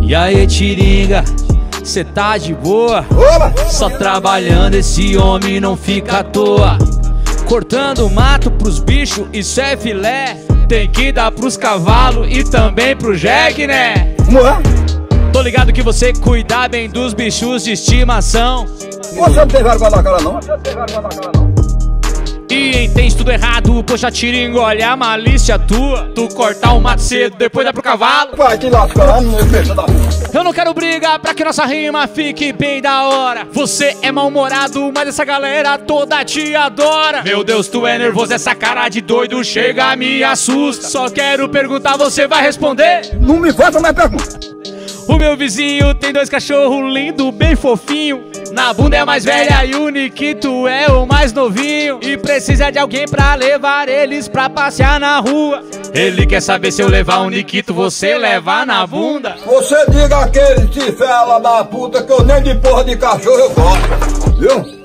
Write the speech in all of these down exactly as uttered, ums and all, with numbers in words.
E aí, Tiringa, cê tá de boa? Oba! Só trabalhando, esse homem não fica à toa. Cortando mato pros bichos, isso é filé. Tem que dar pros cavalos e também pro jegue, né? Moa? Tô ligado que você cuida bem dos bichos de estimação. Você não tem vergonha na cara não? Você não tem vergonha na cara não? E entende tudo errado, poxa, Tiringa, olha a malícia tua. Tu cortar o mato cedo, depois dá pro cavalo. Vai te lascar, não fecha da rua. Eu não quero brigar pra que nossa rima fique bem da hora. Você é mal-humorado, mas essa galera toda te adora. Meu Deus, tu é nervoso, essa cara de doido chega, me assusta. Só quero perguntar, você vai responder? Não me faça mais pergunta. O meu vizinho tem dois cachorros lindos, bem fofinho. Na bunda é a mais velha e o Nikito é o mais novinho. E precisa de alguém pra levar eles pra passear na rua. Ele quer saber se eu levar o Nikito, você levar na bunda? Você diga aquele tifela da puta que eu nem de porra de cachorro eu gosto, viu?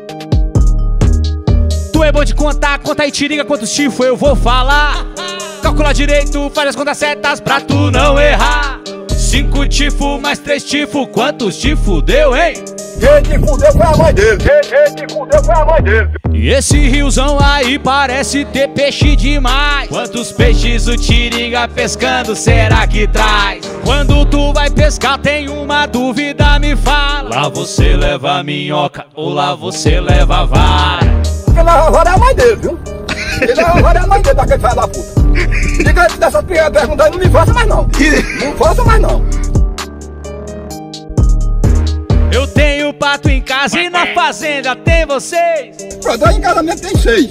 Tu é bom de contar, conta aí, Tiringa, quantos tifos eu vou falar. Calcula direito, faz as contas certas pra tu não errar. Cinco tifo mais três tifo, quantos tifo deu, hein? Quem te fudeu foi a mãe dele. Quem te fudeu foi a mãe dele. E esse riozão aí parece ter peixe demais. Quantos peixes o Tiringa pescando será que traz? Quando tu vai pescar tem uma dúvida, me fala. Lá você leva a minhoca ou lá você leva a vara? Quem leva a vara é a mãe dele, viu? Quem leva a vara é a mãe dele, daquele filho da puta. Diga dessa pergunta aí, não me faça mais não. Não faça mais não. Eu tenho pato em casa e na fazenda tem vocês? Pra em casamento tem seis.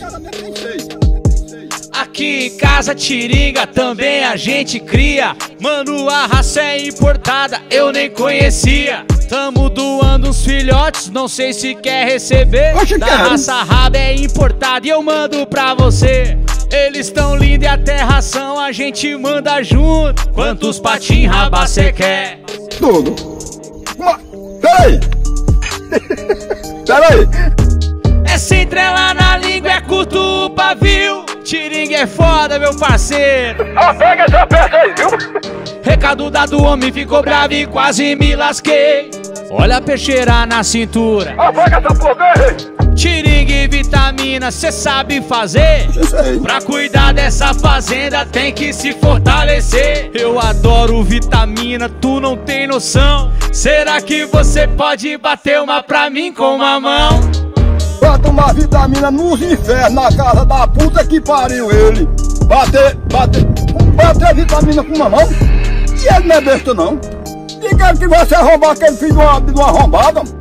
Aqui em casa, Tiringa, também a gente cria. Mano, a raça é importada, eu nem conhecia. Tamo doando uns filhotes, não sei se quer receber. Oxe, da quero. raça raba é importada e eu mando pra você. Eles tão lindos e até ração a gente manda junto. Quantos patinhos raba cê quer? Tudo. Uma... Peraí. Peraí. É sem trela na língua, é curto o pavio. Tiringa é foda, meu parceiro. Ah, pega essa peça aí, viu? Recado dado, o homem ficou bravo e quase me lasquei. Olha a peixeira na cintura. Ah, pega essa porra aí. Tiringa e vitamina, cê sabe fazer? Sei. Pra cuidar dessa fazenda tem que se fortalecer. Eu adoro vitamina, tu não tem noção. Será que você pode bater uma pra mim com uma mão? Pra tomar vitamina nos infernos, na casa da puta que pariu ele. Bater, bater, bater vitamina com uma mão? E ele não é besta não. Diga que você arrombar aquele filho de uma, de uma arrombada.